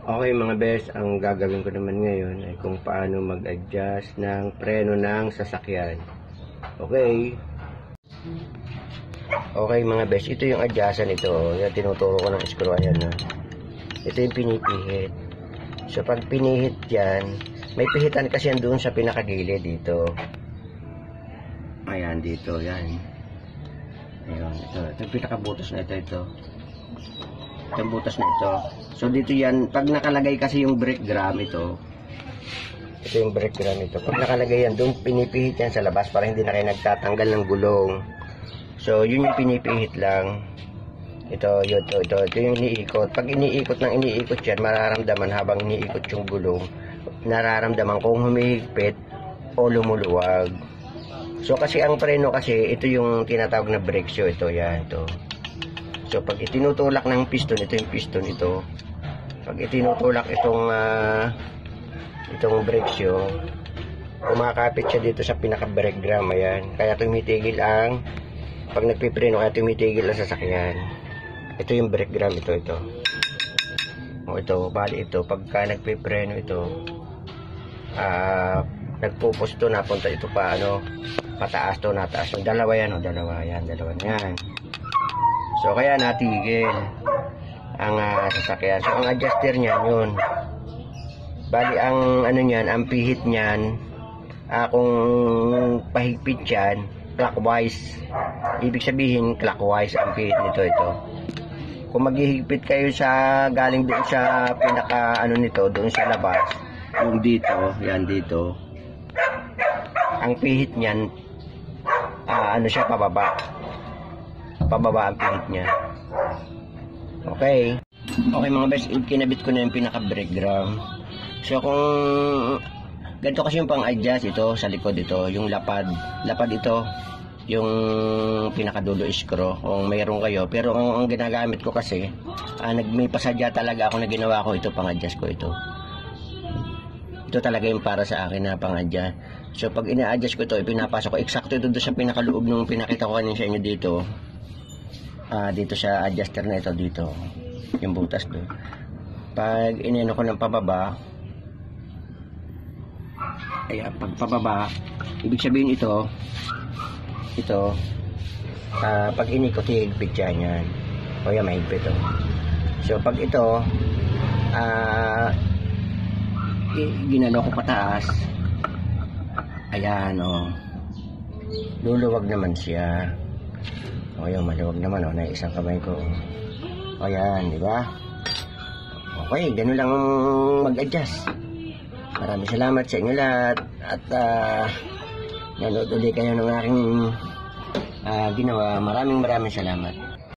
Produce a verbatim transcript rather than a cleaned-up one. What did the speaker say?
Okay mga bes, ang gagawin ko naman ngayon ay kung paano mag-adjust ng preno ng sasakyan. Okay. Okay mga bes, ito yung adjustan ito. Yan, tinuturo ko ng screw. Ayan na. Ito yung pinipihit. So pag pinihit yan, may pihitan kasi yan doon sa pinakagilid dito. Ayan dito, yan. Ayan, ito. Ito yung pinakabutas na ito, ito. Itong butas na ito. So dito yan, pag nakalagay kasi yung brake drum ito, ito yung brake drum ito. Pag nakalagay yan, doon pinipihit yan sa labas para hindi na kayo nagtatanggal ng gulong. So yun yung pinipihit lang. Ito, yun, ito, ito, ito yung iniikot. Pag iniikot ng iniikot yan, mararamdaman habang iniikot yung gulong, nararamdaman kung humihigpit o lumuluwag. So kasi ang preno kasi, ito yung tinatawag na brake shoe. Ito, yan, ito. So pag itinutulak ng piston, ito yung piston ito. Pag itinutulak itong uh, itong brake shoe, kumakapit siya dito sa pinaka-brake drum. Ayan. Kaya tumitigil ang, pag nagpipreno, kaya tumitigil ang sasakyan. Ito yung brake drum, ito, ito. O ito, bali ito. Pagka nagpipreno ito, uh, nagpupos to, napunta ito pa, ano, pataas to, nataas. So, dalawa yan, o, dalawa yan, dalawa yan. So kaya natigil ang uh, sasakyan. So ang adjuster niyan yun. Bali ang ano niyan, ang pihit niyan, uh, kung pahigpit yan, clockwise. Ibig sabihin clockwise ang pihit nito ito. Kung maghihigpit kayo sa galing doon sa pinaka ano nito, doon sa labas, yung dito, yan dito. Ang pihit niyan, uh, ano siya, pababa. Pababa ang pihit niya. Okay. Okay mga best, kinabit ko na yung pinaka-brake drum. So kung ganito kasi yung pang-adjust ito sa likod ito, yung lapad. Lapad ito, yung pinakadulo screw. Kung mayroon kayo. Pero ang, ang ginagamit ko kasi, ah, nag, may pasadya talaga ako na ginawa ko ito, pang-adjust ko ito. Ito talaga yung para sa akin na pang-adjust. So pag ina-adjust ko ito, ipinapasok ko. Eksakto ito doon sa pinakaloob nung pinakita ko kanina sa inyo dito. Uh, dito sa adjuster na ito, dito yung butas doon. Pag ineno ko ng pababa, ay pag pababa, ibig sabihin ito ito uh, pag inikot, higpit yan yan. O yan, mahigpit ito. So pag ito uh, ginano ko pataas, ayan, o luluwag naman siya. O yun, maluwag naman, o, na isang kamay ko. O yan, di ba? Okay, ganun lang mag-adjust. Maraming salamat sa inyo lahat. At uh, nanood ulit kayo ng aking uh, ginawa. Maraming maraming salamat.